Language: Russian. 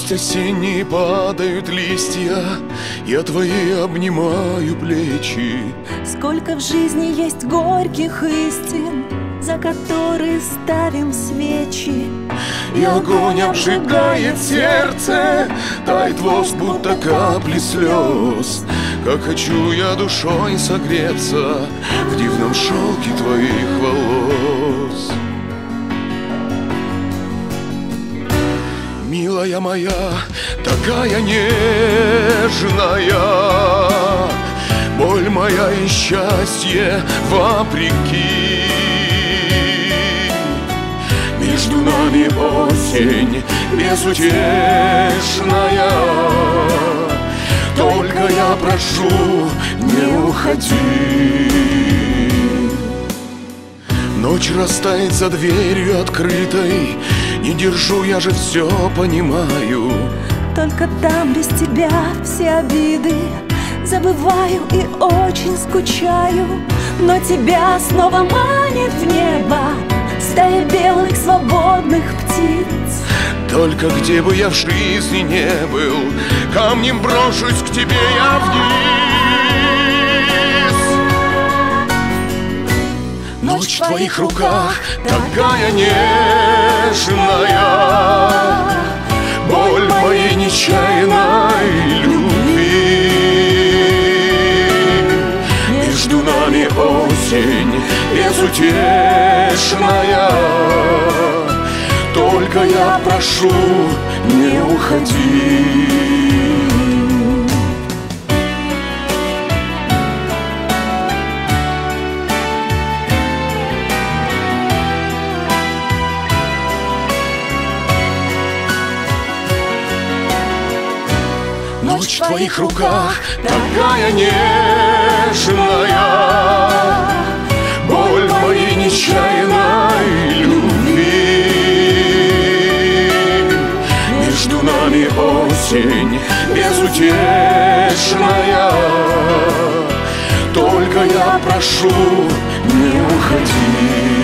Пусть осенние падают листья, я твои обнимаю плечи. Сколько в жизни есть горьких истин, за которые ставим свечи. И огонь обжигает сердце, тает воск, будто капли слез. Как хочу я душой согреться в дивном шелке твоих волос. Милая моя, такая нежная, боль моя и счастье вопреки. Между нами осень безутешная, только я прошу, не уходи. Ночь растает за дверью открытой, не держу, я же все понимаю. Только там без тебя все обиды забываю и очень скучаю. Но тебя снова манит в небо стая белых свободных птиц. Только где бы я в жизни не был, камнем брошусь к тебе я вниз. Ночь в твоих руках такая нежная, боль моей нечаянной любви. Между нами осень безутешная, только я прошу, не уходи. Ночь в твоих руках такая нежная, боль моей нечаянной любви. Между нами осень безутешная, только я прошу, не уходи.